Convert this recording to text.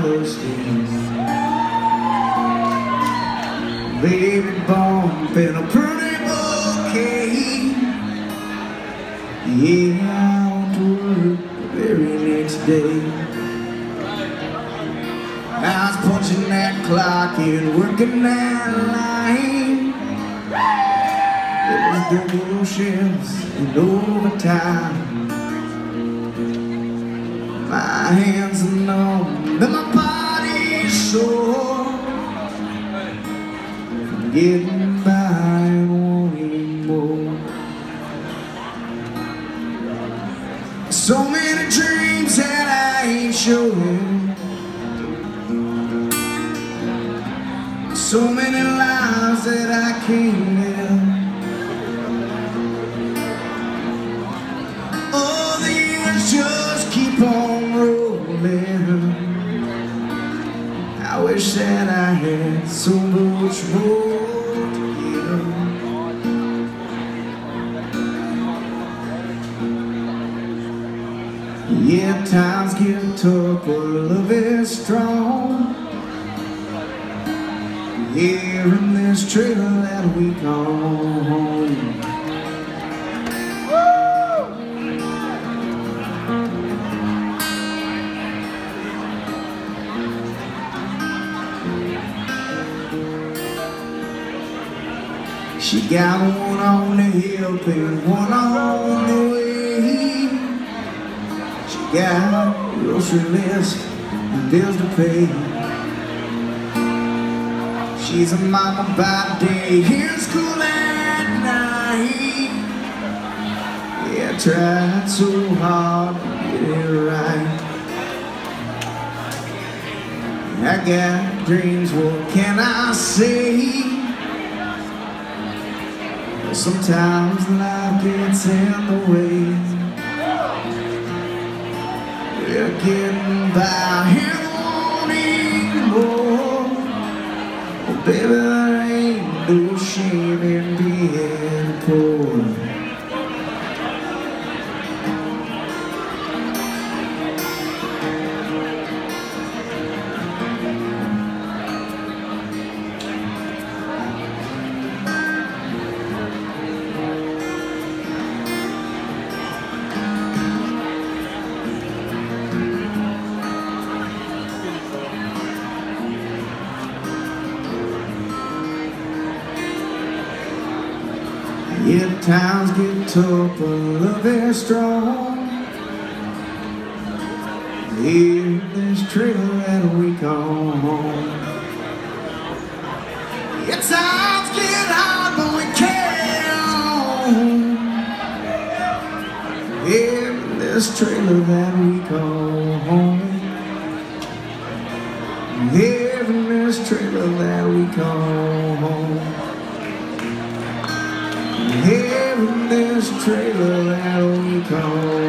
Philistines. Baby bump in a pretty bouquet. Yeah, I went to work the very next day. I was punching that clock and working that line. It was double shifts and overtime. My hands are numb and my body's sore from getting by and wanting more. So many dreams that I ain't showing, so many lives that I can't live. Oh, the years just keep on rolling. I wish that I had so much more to give. Yeah, times get tough, but love is strong. Here in this trailer that we call home. She got one on the hip and one on the way. She got a grocery list and bills to pay. She's a mama by day, here in school at night. Yeah, I tried so hard to get it right. I got dreams, what can I say? Sometimes life gets in the way. We're getting by here wanting more. Oh, baby, there ain't no shame in being poor. Yeah, times get tough, but love is strong. Here in this trailer that we call home. Yeah, times get hard, but we carry on. Here in this trailer that we call home. Here in this trailer that we call home. Here in this trailer that we call